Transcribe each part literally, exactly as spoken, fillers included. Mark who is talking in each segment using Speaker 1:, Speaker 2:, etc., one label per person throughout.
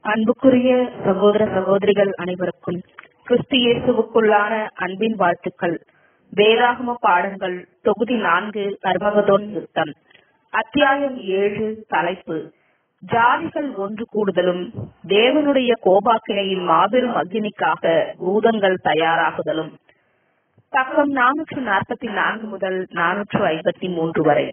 Speaker 1: அன்புக்குரிய சகோதர சகோதரிகள் அனைவருக்கும் கிறிஸ்து இயேசுவுக்குள்ளான அன்பின் வாழ்த்துக்கள். வேதாகம பாடங்கள் தொகுதி நான்கு, அர்மகதோன் யுத்தம், அத்தியாயம் ஏழு. தலைப்பு: ஜாதிகள் ஒன்று கூடுதலும் தேவனுடைய கோபாக்கினையின் மாபெரும் அக்கினிக்காக பூதங்கள் தயாராகுதலும். பக்கம் நானூற்று நாற்பத்தி நான்கு முதல் நானூற்று ஐம்பத்தி மூன்று வரை.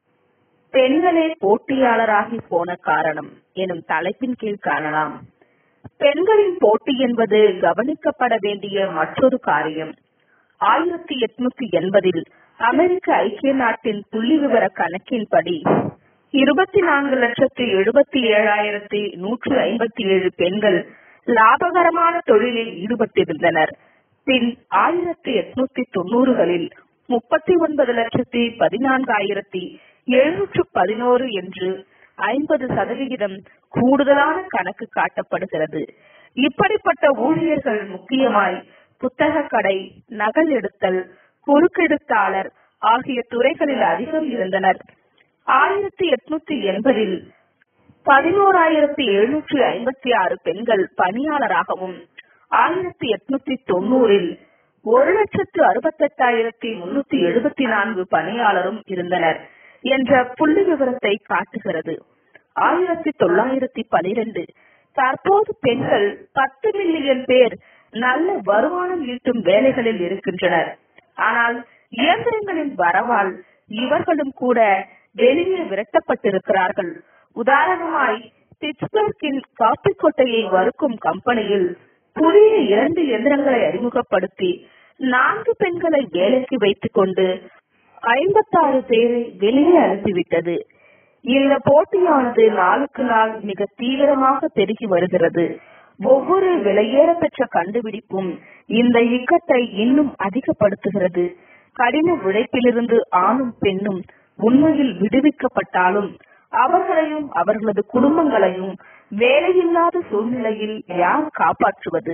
Speaker 1: பெண்களே போட்டியாளராகி போன காரணம் எனும் தலைப்பின் கீழ் காணலாம். பெண்களின் போட்டி என்பது கவனிக்கப்பட வேண்டிய மற்றொரு காரியம். ஆயிரத்தி எட்நூத்தி எண்பதில் அமெரிக்க ஐக்கிய நாட்டின் புள்ளி விவர கணக்கின்படி இருபத்தி நான்கு லட்சத்தி எழுபத்தி ஏழாயிரத்தி நூற்றி ஐம்பத்தி ஏழு பெண்கள் லாபகரமான தொழிலில் ஈடுபட்டிருந்தனர். பின் ஆயிரத்தி எட்நூத்தி தொண்ணூறுகளில் முப்பத்தி ஒன்பது லட்சத்தி பதினான்காயிரத்தி எழுநூற்று பதினோரு என்று ஐம்பது சதவிகிதம் கூடுதலான கணக்கு காட்டப்படுகிறது. இப்படிப்பட்ட ஊழியர்கள் முக்கியமாய் புத்தக கடை, நகல் எடுத்தல், குறுக்கெழுத்தாளர் ஆகிய துறைகளில் அதிகம் இருந்தனர். ஆயிரத்தி எட்நூத்தி எண்பதில் பதினோராயிரத்தி எழுநூற்றி ஐம்பத்தி ஆறு பெண்கள் பணியாளராகவும், ஆயிரத்தி எட்நூத்தி தொண்ணூறில் ஒரு லட்சத்து அறுபத்தி எட்டாயிரத்தி முன்னூத்தி எழுபத்தி நான்கு பணியாளரும் இருந்தனர் என்ற புள்ளி விவரத்தை காட்டுகிறது. ஆயிரத்தி தொள்ளாயிரத்தி பனிரெண்டு தற்போது பெண்கள் பத்து மில்லியன் பேர் நல்ல வருமானம் ஈட்டும் வேலைகளில் இருக்கின்றனர். ஆனால் இயந்திரங்களின் வரவால் இவர்களும் கூட வெளியே விரட்டப்பட்டிருக்கிறார்கள். உதாரணமாய், பிட்ஸ்பர்கின் காப்பி கொட்டையை வறுக்கும் கம்பெனியில் புதிய இரண்டு இயந்திரங்களை அறிமுகப்படுத்தி நான்கு பெண்களை வேலைக்கு வைத்துக் கொண்டு ஐம்பத்தாறு பேரை வெளியே அனுப்பிவிட்டது. இந்த போட்டியானது நாளுக்கு நாள் மிக தீவிரமாக பெருகி வருகிறது. ஒவ்வொரு விலையேற பெற்ற கண்டுபிடிப்பும் இந்த இக்கட்டை இன்னும் அதிகப்படுத்துகிறது. கடின உழைப்பிலிருந்து ஆணும் பெண்ணும் உண்மையில் விடுவிக்கப்பட்டாலும் அவர்களையும் அவர்களது குடும்பங்களையும் வேலையில்லாத சூழ்நிலையில் யார் காப்பாற்றுவது?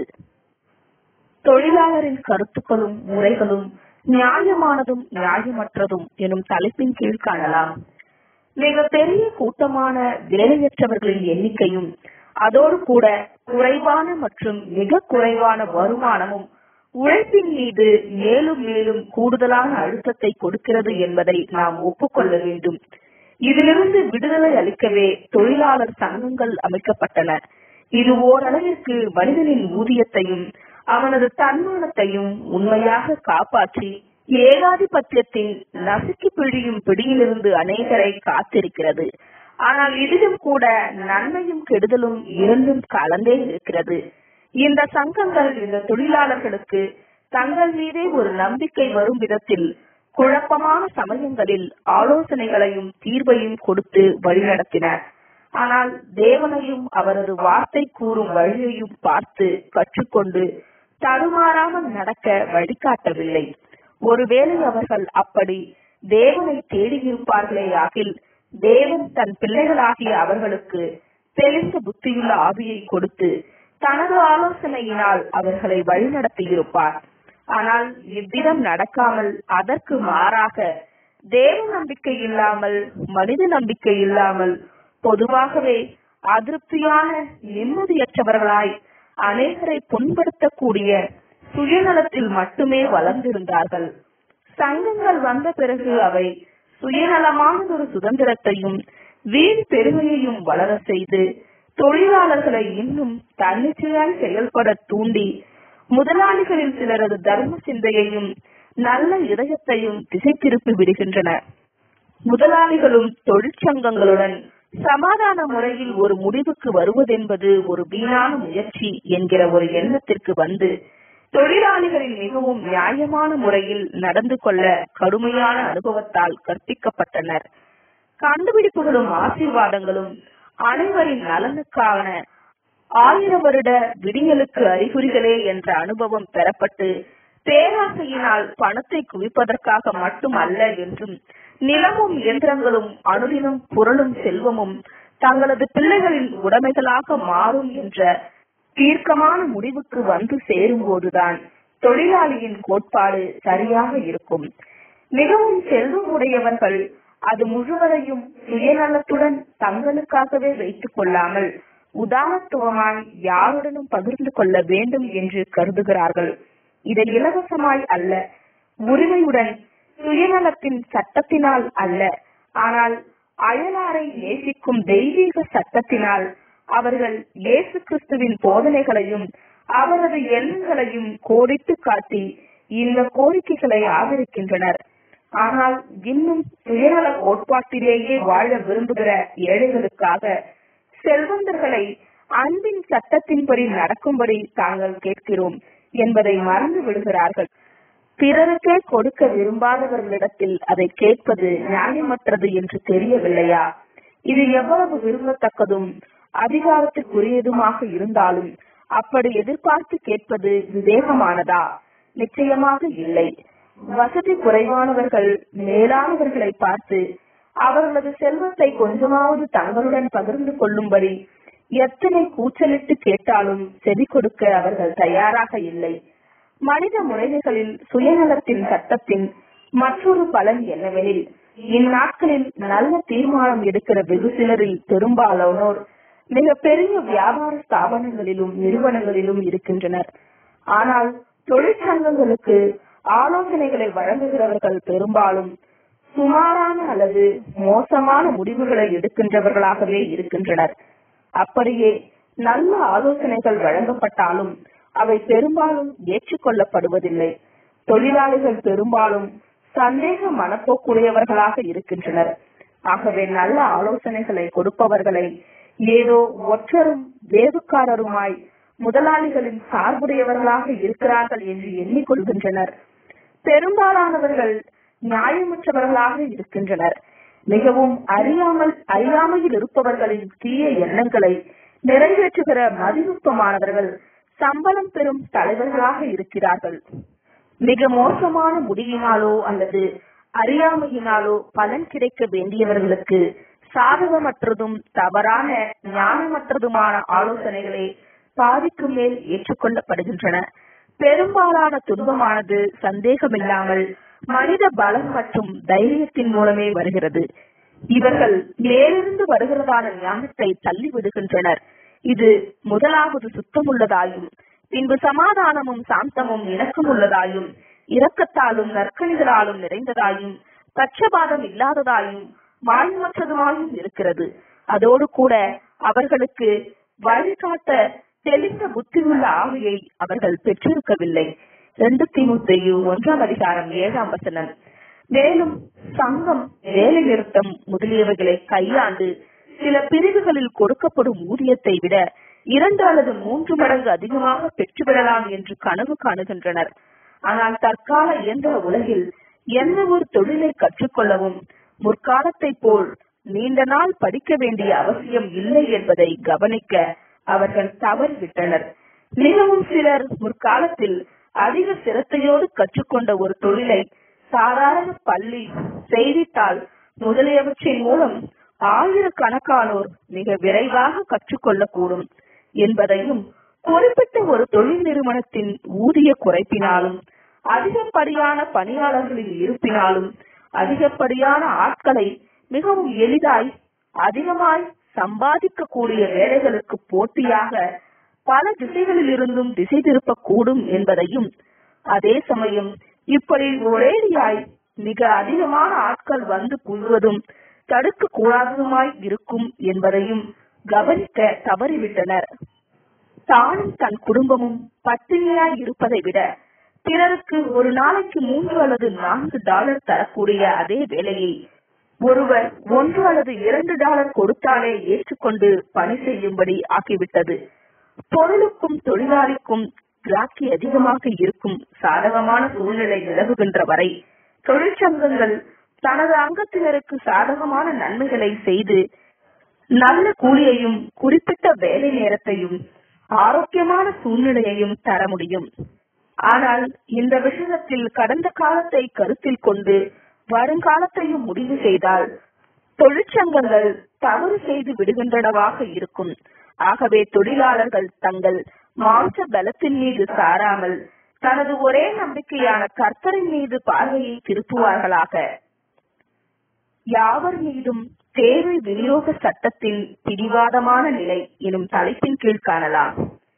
Speaker 1: தொழிலாளரின் கருத்துக்களும் முறைகளும் நியாயமானதும் நியாயமற்றதும் எனும் தலைப்பின் கீழ் காணலாம். மிக பெரிய கூட்டமான வேலையற்றவர்களின் எண்ணிக்கையும் அதோடு கூட குறைவான மற்றும் மிக குறைவான வருமானமும் உழைப்பின் மீது மேலும் மேலும் கூடுதலான அழுத்தத்தை கொடுக்கிறது என்பதை நாம் ஒப்புக்கொள்ள வேண்டும். இதிலிருந்து விடுதலை அளிக்கவே தொழிலாளர் சங்கங்கள் அமைக்கப்பட்டன. இது ஓரளவிற்கு மனிதனின் ஊதியத்தையும் அவனது தன்மானத்தையும் உண்மையாக காப்பாற்றி ஏகாதிபத்தியத்தின் நசுக்கி பிழியும் பிடியிலிருந்து அநேகரை காத்திருக்கிறது. ஆனால் இதிலும் கூட நன்மையும் கெடுதலும் இரண்டும் கலந்தே இருக்கிறது. இந்த சங்கங்கள் இந்த தொழிலாளர்களுக்கு தங்கள் மீதே ஒரு நம்பிக்கை வரும் விதத்தில் குழப்பமான சமயங்களில் ஆலோசனைகளையும் தீர்வையும் கொடுத்து வழிநடத்தின. ஆனால் தேவனையும் அவரது வார்த்தை கூறும் வழியையும் பார்த்து கற்றுக்கொண்டு தடுமாறாமல் நடக்க வழிகாட்டவில்லை. ஒருவேளை அவர்கள் அப்படி தேவனை தேடியிருப்பார்களே ஆகில் தேவன் தன் பிள்ளைகளாகிய அவர்களுக்கு தெளிந்த புத்தியுள்ள ஆவியை கொடுத்து தனது ஆலோசனையினால் அவர்களை வழிநடத்தியிருப்பார். ஆனால் இவ்விதம் நடக்காமல் அதற்கு மாறாக தேவ நம்பிக்கை இல்லாமல், மனித நம்பிக்கை இல்லாமல், பொதுவாகவே அதிருப்தியான நிம்மதியற்றவர்களாய் அநேகரை புண்படுத்தக்கூடிய சுயநலத்தில் மட்டுமே வளர்ந்திருந்தார்கள். சங்கங்கள் வந்த பிறகு அவை சுயநலமானதொரு சுதந்திரத்தையும் வீண் பெருமையையும் வளர செய்து தொழிலாளர்களை இன்னும் தன்னிச்சையாய் செயல்பட தூண்டி முதலாளிகளில் சிலரது தர்ம சிந்தையையும் நல்ல இதயத்தையும் திசை திருப்பி விடுகின்றன. முதலாளிகளும் தொழிற்சங்கங்களுடன் சமாதான முறையில் ஒரு முடிவுக்கு வருவதென்பது ஒரு வீணான முயற்சி என்கிற ஒரு எண்ணத்திற்கு வந்து தொழிலாளிகளின் மிகவும் நியாயமான முறையில் நடந்து கொள்ள கடுமையான அனுபவத்தால் கற்பிக்கப்பட்டனர். கண்டுபிடிப்புகளும் ஆசீர்வாதங்களும் அனைவரின் நலனுக்கான ஆயிர வருட விடியலுக்கு அறிகுறிகளே என்ற அனுபவம் பெறப்பட்டு பேராசையினால் பணத்தை குவிப்பதற்காக மட்டும் அல்ல என்றும், நிலமும் இயந்திரங்களும் அனுதினம் புரளும் செல்வமும் தங்களது பிள்ளைகளின் உடைமைகளாக மாறும் என்ற தீர்க்கமான முடிவுக்கு வந்து சேரும் போதுதான் தொழிலாளியின் கோட்பாடு சரியாக இருக்கும். மிகவும் செல்வம் உடையவர்கள் அது முழுவதையும் சுயநலத்துடன் தங்களுக்காகவே வைத்துக் கொள்ளாமல் உதாரணத்துவமாய் யாருடனும் பகிர்ந்து கொள்ள வேண்டும் என்று கருதுகிறார்கள். இதை இலவசமாய் அல்ல, உரிமையுடன், சுயநலத்தின் சட்டத்தினால் அல்ல, ஆனால் அயலாரை நேசிக்கும் தெய்வீக சட்டத்தினால் அவர்கள் இயேசு கிறிஸ்துவின் போதனைகளையும் அவரது எண்ணங்களையும் கோடிட்டு காட்டி இந்த கோரிக்கைகளை ஆதரிக்கின்றனர். ஆனால் இன்னும் சுயநல கோட்பாட்டிலேயே வாழ விரும்புகிற ஏழைகளுக்காக செல்வந்தர்களை அன்பின் சட்டத்தின்படி நடக்கும்படி தாங்கள் கேட்கிறோம் என்பதை மறந்து விடுகிறார்கள். பிறருக்கே கொடுக்க விரும்பாதவர்களிடத்தில் அதை கேட்பது நியாயமற்றது என்று தெரியவில்லையா? இது எவ்வளவு விரும்பத்தக்கதும் அதிகாரத்துக்குரியதுமாக இருந்தாலும் அப்படி எதிர்பார்த்து கேட்பது விவேகமானதா? நிச்சயமாக இல்லை. வசதி குறைவானவர்கள் மேலானவர்களை பார்த்து அவர்களது செல்வத்தை கொஞ்சமாவது தங்களுடன் பகிர்ந்து கொள்ளும்படி எத்தனை கூச்சலிட்டு கேட்டாலும் செவி கொடுக்க அவர்கள் தயாராக இல்லை. மனித முறைமைகளில் சுயநலத்தின் சட்டத்தின் மற்றொரு பலன் என்னவெனில், இந்நாட்களில் நல்ல தீர்மானம் எடுக்கிற வெகு சிலரில் பெரும்பாலானோர் மிக பெரிய வியாபார ஸ்தாபனங்களிலும் நிறுவனங்களிலும் இருக்கின்றனர். ஆனால் தொழிற்சங்கங்களுக்கு ஆலோசனைகளை வழங்குகிறவர்கள் பெரும்பாலும் சுமாரான அல்லது மோசமான முடிவுகளை எடுக்கின்றவர்களாகவே இருக்கின்றனர். அப்படியே நல்ல ஆலோசனைகள் வழங்கப்பட்டாலும் அவை பெரும்பாலும் ஏற்றுக்கொள்ளப்படுவதில்லை. தொழிலாளிகள் பெரும்பாலும் சந்தேக மனப்போக்குடையவர்களாக இருக்கின்றனர். ஆகவே நல்ல ஆலோசனைகளை கொடுப்பவர்களை ஏதோ ஒற்றரும் வேவுக்காரருமாய் முதலாளிகளின் சார்புடையவர்களாக இருக்கிறார்கள் என்று எண்ணிக்கொள்கின்றனர். பெரும்பாலானவர்கள் நியாயமற்றவர்களாக இருக்கின்றனர். மிகவும் அறியாமல் அறியாமையில் இருப்பவர்களின் தீய எண்ணங்களை நிறைவேற்றுகிற மதிநுட்பமானவர்கள் சம்பளம் பெறும் தலைவர்களாக இருக்கிறார்கள். மிக மோசமான முடிவினாலோ அல்லது அறியாமையினாலோ பலன் கிடைக்க வேண்டியவர்களுக்கு சாதகமற்றதும் தவறான ஞானமற்றதுமான ஆலோசனைகளே பாதிக்கு மேல் ஏற்றுக்கொள்ளப்படுகின்றன. பெரும்பாலான துன்பமானது சந்தேகமில்லாமல் மனித பலம் மற்றும் தைரியத்தின் மூலமே வருகிறது. இவர்கள் மேலிருந்து வருகிறதான ஞானத்தை தள்ளிவிடுகின்றனர். இது முதலாவது சுத்தமுள்ளதாயும், பின்பு சமாதானமும் சாந்தமும் இணக்கமுள்ளதாயும், இரக்கத்தாலும் நற்கணிகளாலும் நிறைந்ததாயும், பட்சபாதம் இல்லாததாயும், மாயமற்றதுமாயும் இருக்கிறது. அதோடு கூட அவர்களுக்கு வழிகாட்ட தெளிந்த புத்தியுள்ள ஆவியை அவர்கள் பெற்றிருக்கவில்லை. இரண்டு தீமோத்தேயு ஒன்றாம் அதிகாரம் ஏழாம் வசனம். மேலும் சங்கம், வேலை நிறுத்தம் முதலியவைகளை கையாண்டு சில பிரிவுகளில் கொடுக்கப்படும் ஊதியத்தை விட இரண்டு அல்லது மூன்று மடங்கு அதிகமாக பெற்றுவிடலாம் என்று கனவு காணுகின்றனர். ஆனால் தற்கால இயந்திர உலகில் எந்த ஒரு தொழிலை கற்றுக்கொள்ளவும் முற்காலத்தை போல் நீண்ட நாள் படிக்க வேண்டிய அவசியம் இல்லை என்பதை கவனிக்க அவர்கள் தவறிவிட்டனர். மிகவும் சிலர் முற்காலத்தில் அதிக சிரத்தையோடு கற்றுக்கொண்ட ஒரு தொழிலை சாதாரண பள்ளி, செய்தித்தாள் முதலியவற்றின் மூலம் ஆயிரக்கணக்கானோர் மிக விரைவாக கற்றுக்கொள்ளக்கூடும் என்பதையும், குறிப்பிட்ட ஒரு தொழில் நிறுவனத்தின் ஊதிய குறைப்பினாலும், அதிகப்படியான பணியாளர்களின் இருப்பினாலும், அதிகப்படியான ஆட்களை மிகவும் எளிதாய் அதிகமாய் சம்பாதிக்கக்கூடிய வேலைகளுக்கு போட்டியாக பல திசைகளில் இருந்தும் திசை திருப்பக்கூடும் என்பதையும், அதே சமயம் இப்படி ஒரேடியாய் மிக அதிகமான ஆட்கள் வந்து குழுவதும் தடுக்க கூடாததுமாய் இருக்கும் என்பதையும் கவனிக்க தவறிவிட்டனர். தானும் தன் குடும்பமும் பட்டினியாய் இருப்பதை விட பிறருக்கு ஒரு நாளைக்கு மூன்று அல்லது நான்கு டாலர் தரக்கூடிய அதே வேலையை ஒருவர் ஒன்று அல்லது இரண்டு டாலர் கொடுத்தாலே ஏற்றுக்கொண்டு பணி செய்யும்படி ஆகிவிட்டது. பொருளுக்கும் தொழிலாளிக்கும் கிராக்கி அதிகமாக இருக்கும் சாதகமான சூழ்நிலை நிலவுகின்ற வரை தொழிற்சங்கங்கள் தனது அங்கத்தினருக்கு சாதகமான நன்மைகளை செய்து நல்ல கூலியையும், குறிப்பிட்ட வேலை நேரத்தையும், ஆரோக்கியமான சூழ்நிலையையும் தர முடியும். ஆனால் இந்த விஷயத்தில் கடந்த காலத்தை கருத்தில் கொண்டு வருங்காலத்தையும் முடிவு செய்தால் தொழிற்சங்கங்கள் தவறு செய்து விடுகின்றனவாக இருக்கும். ஆகவே தொழிலாளர்கள் தங்கள் மாம்ச பலத்தின் மீது சாராமல் தனது ஒரே நம்பிக்கையான கர்த்தரின் மீது பார்வையை திருப்புவார்களாக. யாவர் மீதும் தேவை விநியோக சட்டத்தின் பிடிவாதமான நிலை எனும் தலைப்பின் கீழ் காணலாம்.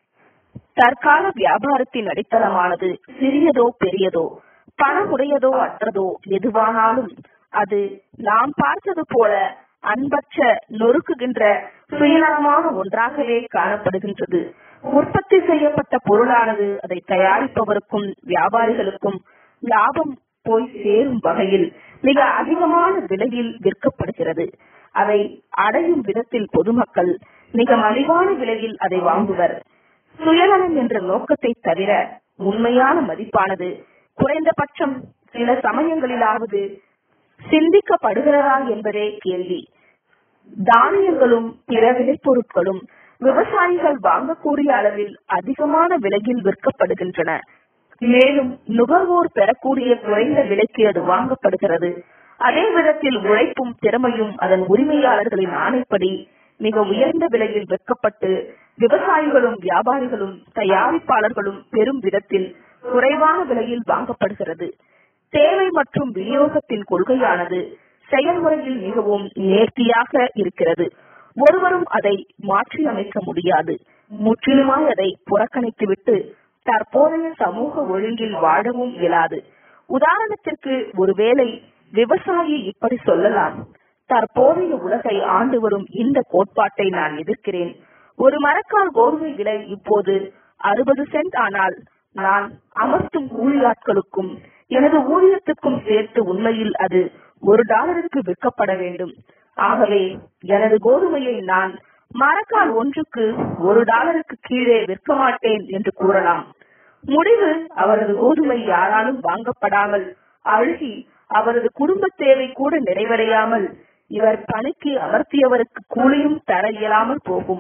Speaker 1: தற்கால வியாபாரத்தின் அடித்தளமானது சிறியதோ பெரியதோ, பணமுடையதோ அற்றதோ எதுவானாலும் அது நாம் பார்த்தது போல அன்பற்ற நொறுக்குகின்ற சுயநலமான ஒன்றாகவே காணப்படுகின்றது. உற்பத்தி செய்யப்பட்ட பொருளானது அதை தயாரிப்பவருக்கும் வியாபாரிகளுக்கும் லாபம் போய் சேரும் வகையில் மிக அதிகமான விலையில் விற்கப்படுகிறது. அதை அடையும் விதத்தில் பொதுமக்கள் மிக மலிவான விலையில் அதை வாங்குவர். சுயநலம் என்ற நோக்கத்தை தவிர உண்மையான மதிப்பானது குறைந்தபட்சம் சில சமயங்களிலாவது சிந்திக்கப்படுகிறதா என்பதே கேள்வி. தானியங்களும் பிற விளைபொருட்களும் விவசாயிகள் வாங்கக்கூடிய அளவில் அதிகமான விலையில் விற்கப்படுகின்றன. மேலும் நுகர்வோர் பெறக்கூடிய குறைந்த விலைக்கு அது வாங்கப்படுகிறது. அதே விதத்தில் உழைப்பும் திறமையும் அதன் உரிமையாளர்களின் ஆணைப்படி மிக உயர்ந்த விலையில் விற்கப்பட்டு விவசாயிகளும் வியாபாரிகளும் தயாரிப்பாளர்களும் பெரும் விதத்தில் குறைவான விலையில் வாங்கப்படுகிறது. தேவை மற்றும் விநியோகத்தின் கொள்கையானது செயல்முறையில் மிகவும் நேர்த்தியாக இருக்கிறது. ஒருவரும் அதை மாற்றி அமைக்க முடியாது. முற்றிலுமாய் அதை புறக்கணித்துவிட்டு தற்போதைய சமூக ஒழுங்கில் வாழவும் இயலாது. உதாரணத்திற்கு ஒருவேளை விவசாயி இப்படி சொல்லலாம்: தற்போதைய உலகை ஆண்டு வரும் இந்த கோட்பாட்டை நான் எதிர்க்கிறேன். ஒரு மரக்கால் கோதுமை விலை இப்போது அறுபது சென்ட் ஆனால் நான் அமர்த்தும் கூலியாட்களுக்கும் எனது ஊழியத்துக்கும் சேர்த்து உண்மையில் அது ஒரு டாலருக்கு விற்கப்பட வேண்டும். ஆகவே எனது கோதுமையை நான் மரக்கால் ஒன்றுக்கு ஒரு டாலருக்கு கீழே விற்க மாட்டேன் என்று கூறலாம். முடிவு அவரது கோதுமை யாராலும் வாங்கப்படாமல் அழுகி அவரது குடும்ப தேவை கூட நிறைவடையாமல் இவர் பணிக்கு அமர்த்தியவருக்கு கூலியும் தர இயலாமல் போகும்.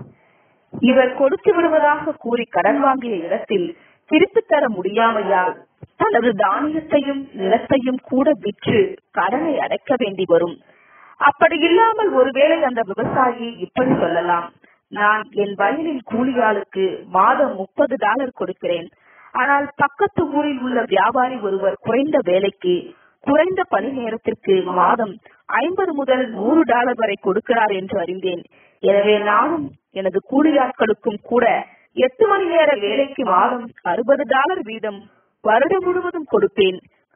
Speaker 1: இவர் கொடுத்து விடுவதாக கூறி கடன் வாங்கிய இடத்தில் திருப்பி தர முடியாமையால் தனது தானியத்தையும் நிலத்தையும் கூட விற்று கடனை அடைக்க வேண்டி வரும். அப்படி இல்லாமல் ஒருவேளை அந்த விவசாயி இப்படி சொல்லலாம்: நான் என் வயலில் கூலியாளுக்கு மாதம் முப்பது டாலர் கொடுக்கிறேன். ஆனால் பக்கத்து ஊரில் உள்ள வியாபாரி ஒருவர் குறைந்த வேலைக்கு குறைந்த பணி நேரத்திற்கு மாதம் ஐம்பது முதல் நூறு டாலர் வரை கொடுக்கிறார் என்று அறிந்தேன். எனவே நானும் எனது கூலியாட்களுக்கும் கூட எட்டு மணி நேர வேலைக்கு மாதம் அறுபது டாலர் வீதம் வருடம் முழுவதும் கொடுப்பேன்.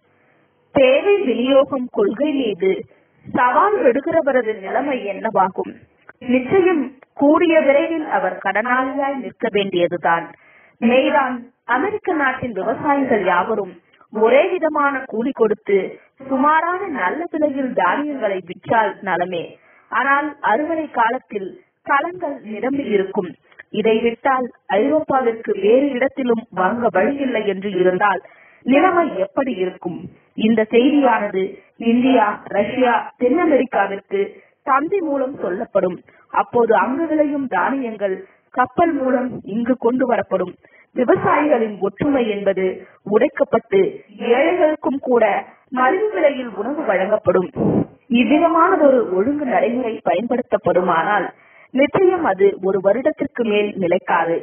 Speaker 1: தேவை விநியோகம் கொள்கை மீது சவால் விடுகிறவரது நிலைமை என்னவாகும்? நிச்சயம் கூடிய விரைவில் அவர் கடனாளியாய் நிற்க வேண்டியதுதான். மேல்தான் அமெரிக்க நாட்டின் விவசாயிகள் யாவரும் ஒரே விதமான கூலி கொடுத்து சுமாரான நல்ல விலையில் தானியங்களை விற்றால் நலமே. ஆனால் அறுவடை காலத்தில் களங்கள் நிரம்பி இருக்கும். இதை விட்டால் ஐரோப்பாவிற்கு வேறு இடத்திலும் வாங்க வழியில்லை என்று இருந்தால் நிலைமை எப்படி இருக்கும்? இந்த செய்தியானது இந்தியா, ரஷ்யா, தென் அமெரிக்காவிற்கு தந்தி மூலம் சொல்லப்படும். அப்போது அங்கு விளையும் தானியங்கள் கப்பல் மூலம் இங்கு கொண்டு வரப்படும். விவசாயிகளின் ஒற்றுமை என்பது உடைக்கப்பட்டு ஏழைகளுக்கும் கூட மலிவு விலையில் உணவு வழங்கப்படும். இவ்விதமானதொரு ஒழுங்கு நடைமுறை பயன்படுத்தப்படுமானால் நிச்சயம் அது ஒரு வருடத்திற்கு மேல் நிலைக்காது.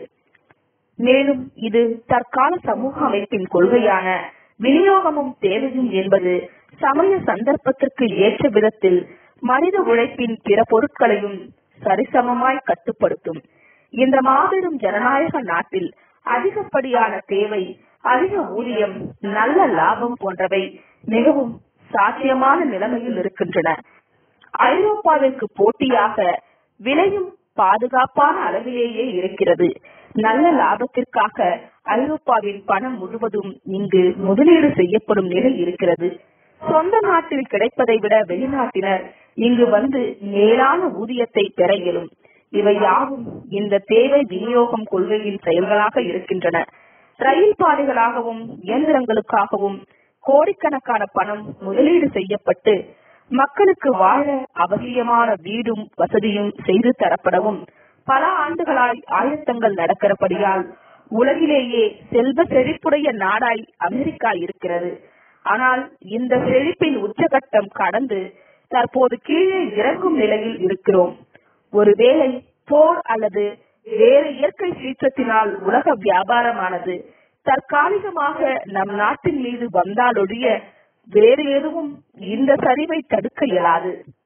Speaker 1: மேலும் இது தற்கால சமூக அமைப்பின் கொள்கையான விநியோகமும் தேவையும் என்பது சமய சந்தர்ப்பத்திற்கு ஏற்ற விதத்தில் மனித உழைப்பின் பிற பொருட்களையும் சரிசமமாய் கட்டுப்படுத்தும். இந்த மாபெரும் ஜனநாயக நாட்டில் அதிகப்படியான தேவை, அதிக ஊதியம், நல்ல லாபம் போன்றவை மிகவும் சாத்தியமான நிலைமையில் இருக்கின்றன. ஐரோப்பாவிற்கு போட்டியாக விலையும் பாதுகாப்பான அளவிலேயே இருக்கிறது. நல்ல லாபத்திற்காக ஐரோப்பாவின் பணம் முழுவதும் இங்கு முதலீடு செய்யப்படும் நிலை இருக்கிறது. சொந்த நாட்டில் கிடைப்பதை விட வெளிநாட்டினர் இங்கு வந்து மேலான ஊதியத்தை பெற இயலும். இவை யாவும் இந்த தேவை விநியோகம் கொள்கையின் செயல்களாக இருக்கின்றன. ரயில் பாதைகளாகவும் இயந்திரங்களுக்காகவும் கோடிக்கணக்கான பணம் முதலீடு செய்யப்பட்டு மக்களுக்கு வாழ அவசியமான வீடும் வசதியும் செய்து தரப்படவும் பல ஆண்டுகளாய் ஆயத்தங்கள் நடக்கிறபடியால் உலகிலேயே செல்வ செழிப்புடைய நாடாய் அமெரிக்கா இருக்கிறது. ஆனால் இந்த செழிப்பின் உச்சகட்டம் கடந்து தற்போது கீழே இறங்கும் நிலையில் இருக்கிறோம். ஒருவேளை போர் அல்லது வேறு இயற்கை சீற்றத்தினால் உலக வியாபாரமானது தற்காலிகமாக நம் நாட்டின் மீது வந்தாலொழிய வேறு எதுவும் இந்த சரிவை தடுக்க இயலாது.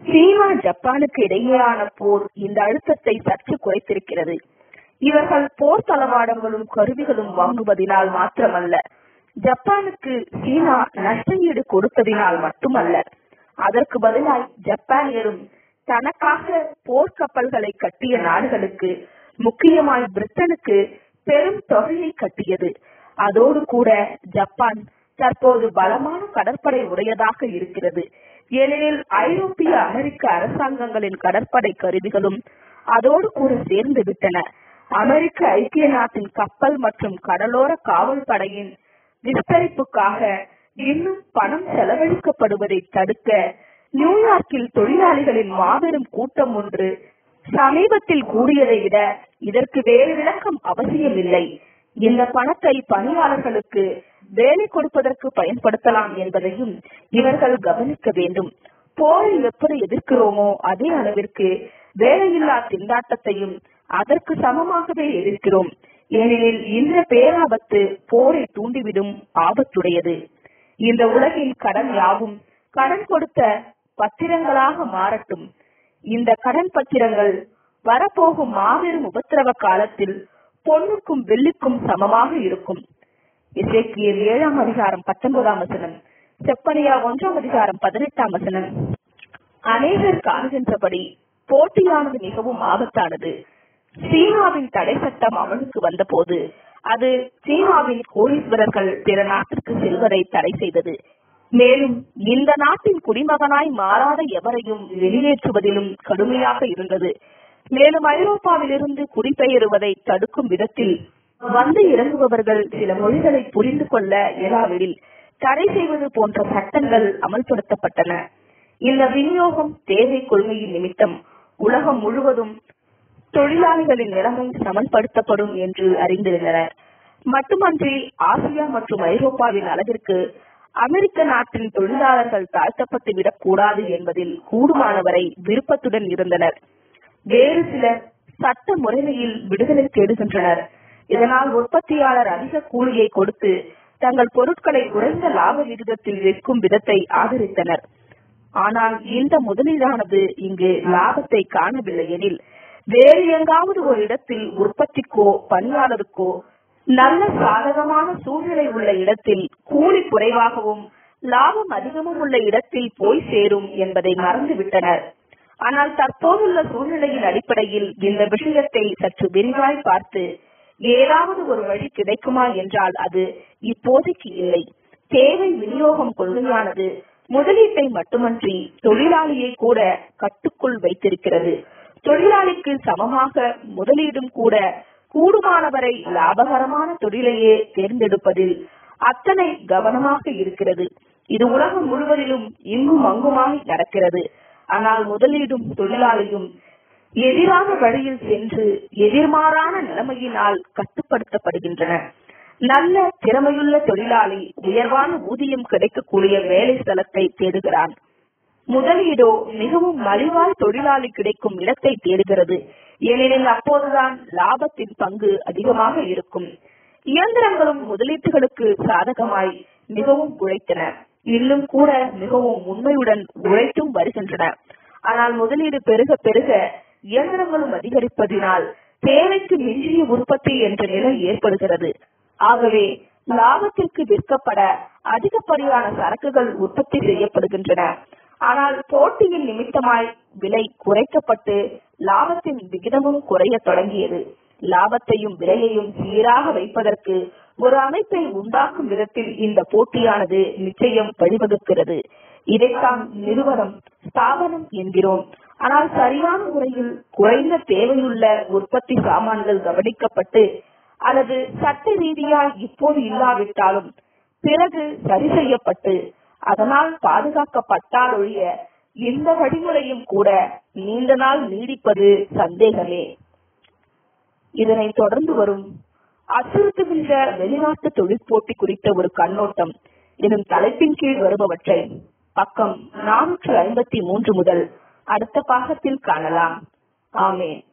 Speaker 1: சீனா ஜப்பானுக்கு இடையேயான போர் இந்த அழுத்தத்தை சற்று குறைத்திருக்கிறது. இவர்கள் போர் தளவாடங்களும் கருவிகளும் வாங்குவதனால் மாத்திரமல்ல, ஜப்பானுக்கு சீனா நஷ்டஈடு கொடுத்ததினால் மட்டுமல்ல, அதற்கு பதிலாய் ஜப்பானியரும் தனக்காக போர்க்கப்பல்களை கட்டிய நாடுகளுக்கு, முக்கியமாய் பிரிட்டனுக்கு பெரும் தொகையை கட்டியது. அதோடு கூட ஜப்பான் தற்போது பலமான கடற்படை உடையதாக இருக்கிறது. ஏனெனில் ஐரோப்பிய அமெரிக்க அரசாங்கங்களின் கடற்படை கருவிகளும் அதோடு கூட சேர்ந்து விட்டன. அமெரிக்க ஐக்கிய நாட்டின் கப்பல் மற்றும் கடலோர காவல் படையின் விஸ்தரிப்புக்காக இன்னும் பணம் செலவழிக்கப்படுவதை தடுக்க நியூயார்க்கில் தொழிலாளிகளின் மாபெரும் கூட்டம் ஒன்று சமீபத்தில் கூடியதை விட இதற்கு வேறு விளக்கம் அவசியமில்லை. இந்த பணத்தை பணியாளர்களுக்கு வேலை கொடுப்பதற்கு பயன்படுத்தலாம் என்பதையும் இவர்கள் கவனிக்க வேண்டும். போரை எப்படி எதிர்க்கிறோமோ அதே அளவிற்கு வேலையில்லா திண்டாட்டத்தையும் அதற்கு சமமாகவே எதிர்க்கிறோம். ஏனெனில் இந்த பேராபத்து போரை தூண்டிவிடும் ஆபத்துடையது. இந்த உலகின் கடன் யாவும் கடன் கொடுத்த பத்திரங்களாக மாறட்டும். இந்த கடன் பத்திரங்கள் வரப்போகும் மாபெரும் உபத்திரவ காலத்தில் பொன்னுக்கும் வெள்ளிக்கும் சமமாக இருக்கும். எசேக்கியேல் ஏழாம் அதிகாரம் பத்தொன்பதாம் வசனம், செப்பனியா ஒன்றாம் அதிகாரம் பதினெட்டாம் வசனம். அநேகர் காணுகின்றபடி போட்டியானது மிகவும் ஆபத்தானது. சீனாவின் தடை சட்டம் அமலுக்கு வந்த போது அது சீனாவின் கோடீஸ்வரர்கள் பிற நாட்டிற்கு செல்வதை தடை செய்தது. மேலும் இந்த நாட்டின் குடிமகனாய் மாறாத எவரையும் வெளியேற்றுவதிலும் கடுமையாக இருந்தது. மேலும் ஐரோப்பாவிலிருந்து குடிபெயருவதை தடுக்கும் விதத்தில் வந்து இறங்குபவர்கள் சில மொழிகளை புரிந்து கொள்ள இயலாவிடில் தடை செய்வது போன்ற சட்டங்கள் அமல்படுத்தப்பட்டன. இந்த விநியோகம் தேவை கொள்கையின் நிமித்தம் உலகம் முழுவதும் தொழிலாளிகளின் நிலைமை சமன்படுத்தப்படும் என்று அறிந்திருந்தனர். மட்டுமன்றி ஆசியா மற்றும் ஐரோப்பாவின் அளவிற்கு அமெரிக்க நாட்டின் தொழிலாளர்கள் தாழ்த்தப்பட்டு விடக் கூடாது என்பதில் கூடுமானவரை விருப்பத்துடன் இருந்தனர். வேறு சிலர் சட்ட முறைமையில் விடுதலை தேடுகின்றனர். இதனால் உற்பத்தியாளர் அதிக கூலியை கொடுத்து தங்கள் பொருட்களை குறைந்த லாப விகிதத்தில் விற்கும் விதத்தை ஆதரித்தனர். ஆனால் இந்த முதலீடானது இங்கு லாபத்தை காணவில்லை எனில் வேறு எங்காவது ஒரு இடத்தில் உற்பத்திக்கோ பணியாளருக்கோ நல்ல சாதகமான சூழ்நிலை உள்ள இடத்தில் கூலி குறைவாகவும் லாபம் அதிகமும் உள்ள இடத்தில் போய் சேரும் என்பதை மறந்துவிட்டனர். ஆனால் தற்போதுள்ள சூழ்நிலையின் அடிப்படையில் இந்த விஷயத்தை சற்று விரிவாய் பார்த்து ஏதாவது ஒரு வழி கிடைக்குமா என்றால் அது இப்போதைக்கு இல்லை. தேவை விநியோகம் கொள்கையானது முதலீட்டை மட்டுமன்றி தொழிலாளியை கூட கட்டுக்குள் வைத்திருக்கிறது. தொழிலாளிக்கு சமமாக முதலீடும் கூட கூடுமானவரை லாபகரமான தொழிலையே தேர்ந்தெடுப்பதில் அத்தனை கவனமாக இருக்கிறது. இது உலகம் முழுவதிலும் இங்கும் அங்குமாய் நடக்கிறது. ஆனால் முதலீடும் தொழிலாளியும் எதிரான வழியில் சென்று எதிர்மாறான நிலைமையினால் கட்டுப்படுத்தப்படுகின்றன. நல்ல திறமையுள்ள தொழிலாளி உயர்வான ஊதியம் கிடைக்கக்கூடிய வேலை ஸ்தலத்தை தேடுகிறான். முதலீடோ மிகவும் மலிவாய் தொழிலாளி கிடைக்கும் இடத்தை தேடுகிறது. ஏனெனில் அப்போதுதான் லாபத்தின் பங்கு அதிகமாக இருக்கும். இயந்திரங்களும் முதலீட்டுகளுக்கு சாதகமாய் மிகவும் உழைத்தன. இன்னும் கூட மிகவும் உண்மையுடன் உழைத்தும் வருகின்றன. ஆனால் முதலீடு பெருக பெருக இயந்திரங்களும் அதிகரிப்பதினால் தேவைக்கு மிஞ்சிய உற்பத்தி என்ற நிலை ஏற்படுகிறது. ஆகவே லாபத்திற்கு விற்கப்பட அதிகப்படியான சரக்குகள் உற்பத்தி செய்யப்படுகின்றன. ஆனால் போட்டியின் நிமித்தமாய் விலை குறைக்கப்பட்டு லாபத்தின் விகிதமும் குறைய தொடங்கியது. லாபத்தையும் விலையையும் சீராக வைப்பதற்கு ஒரு அமைப்பை உண்டாக்கும் விதத்தில் இந்த போட்டியானது நிச்சயம் வழிவகுக்கிறது. இதைத்தான் நிறுவனம், ஸ்தாபனம் என்கிறோம். ஆனால் சரியான முறையில் குறைந்த தேவையுள்ள உற்பத்தி சாமான்கள் கவனிக்கப்பட்டு அல்லது சட்ட ரீதியால் இப்போது இல்லாவிட்டாலும் பிறகு சரி செய்யப்பட்டு அதனால் பாதுகாக்கப்பட்டால் ஒழிய இந்த வழிமுறையும் கூட நீண்ட நாள் நீடிப்பது சந்தேகமே. இதனை தொடர்ந்து வரும் அச்சுறுத்துகின்ற வெளிநாட்டு தொழிற்போட்டி குறித்த ஒரு கண்ணோட்டம் எனும் தலைப்பின் கீழ் வருபவற்றை பக்கம் நானூற்று ஐம்பத்தி மூன்று முதல் அடுத்த பாகத்தில் காணலாம். ஆமென்.